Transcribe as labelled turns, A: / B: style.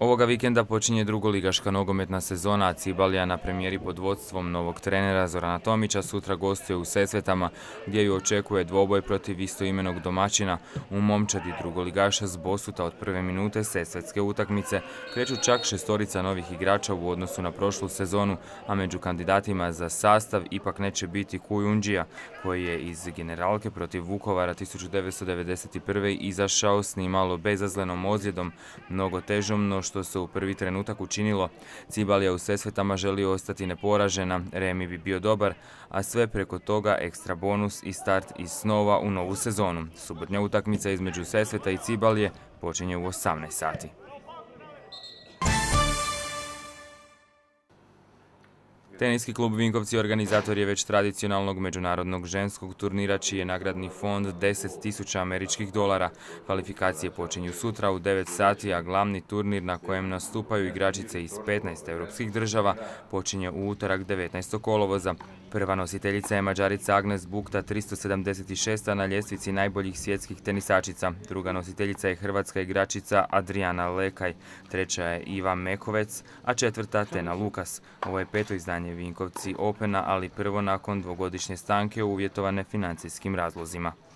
A: Ovoga vikenda počinje drugoligaška nogometna sezona, a Cibalija na premijeri pod vodstvom novog trenera Zorana Tomića sutra gostuje u Sesvetama, gdje ju očekuje dvoboj protiv istoimenog domaćina. U momčadi drugoligaša s Bosuta od prve minute sesvetske utakmice kreću čak 6 novih igrača u odnosu na prošlu sezonu, a među kandidatima za sastav ipak neće biti Kujundžija, koji je iz generalke protiv Vukovara 1991. izašao s nimalo bezazlenom ozljedom, mnogo težom no što se u prvi trenutak učinilo. Cibalija u Sesvetama želi ostati neporažena, remi bi bio dobar, a sve preko toga ekstra bonus i start iz snova u novu sezonu. Subotnja utakmica između Sesveta i Cibalije počinje u 18 sati. Teniski klub Vinkovci organizator je već tradicionalnog međunarodnog ženskog turnira čiji je nagradni fond 10.000 američkih dolara. Kvalifikacije počinju sutra u 9 sati, a glavni turnir na kojem nastupaju igračice iz 15 europskih država počinje u utorak 19. kolovoza. Prva nositeljica je Mađarica Agnes Bukta, 376. na ljestvici najboljih svjetskih tenisačica. Druga nositeljica je hrvatska igračica Adriana Lekaj, treća je Iva Mekovec, a četvrta Tena Lukas. Ovo je peto izdanje Vinkovci Opena, ali prvo nakon dvogodišnje stanke uvjetovane financijskim razlozima.